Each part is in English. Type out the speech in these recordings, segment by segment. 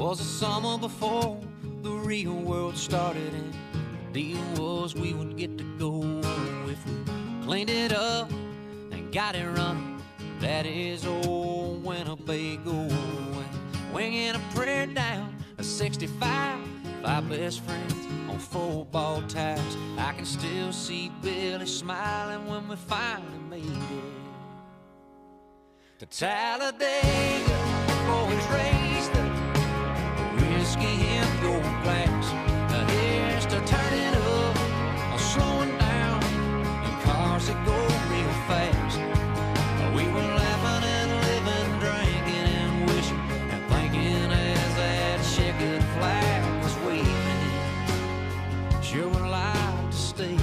Was the summer before the real world started, and the deal was we would get to go if we cleaned it up and got it running. That is old Winnebago, and winging a prayer down a 65, 5 best friends on football tires. I can still see Billy smiling when we finally made it to Talladega. Boys raised up whiskey in gold glass. Here's to turning up or slowing down in cars that go real fast. We were laughing and living, drinking and wishing and thinking as that checkered flag was waving. Sure would like to stay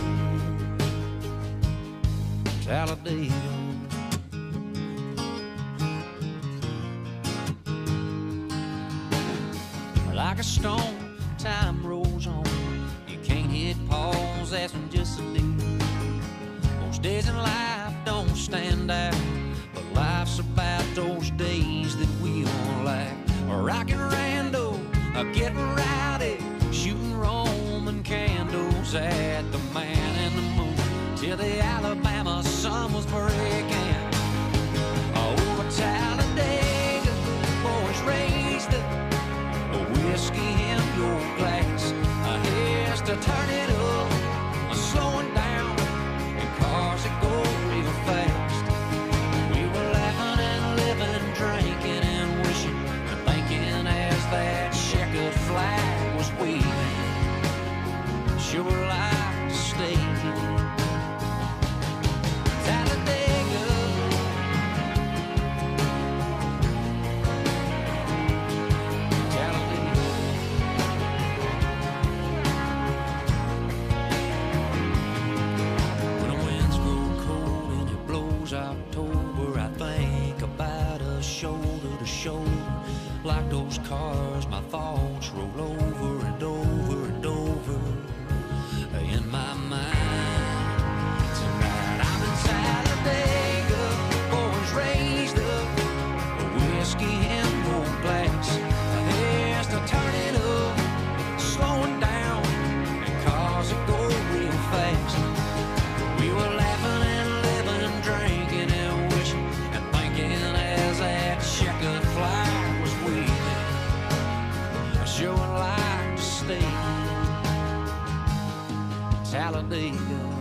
in Talladega. Like a stone, time rolls on. You can't hit pause, that's when just a day. Most days in life don't stand out, but life's about those days that we all like. Rockin' rando, getting rowdy, shooting Roman candles at the Man in the Moon till the Alabama sun was breaking. Over Talladega, boys raised up whiskey in your glass. Here's to turn it up, slowing down in cars that go real fast. We were laughing and living, drinking and wishing and thinking as that checkered flag was waving. Sure like to stay Talladega. October, I think about us shoulder to shoulder. Like those cars, my thoughts roll over and over and over in my mind. Tonight I'm in Talladega, boys raised up, whiskey in gold glass. Here's to turn it up, slowing down in cars that go real fast. We were laughing and living, drinking and wishing and thinking as that checkered flag was waving. I sure would like to stay in Talladega.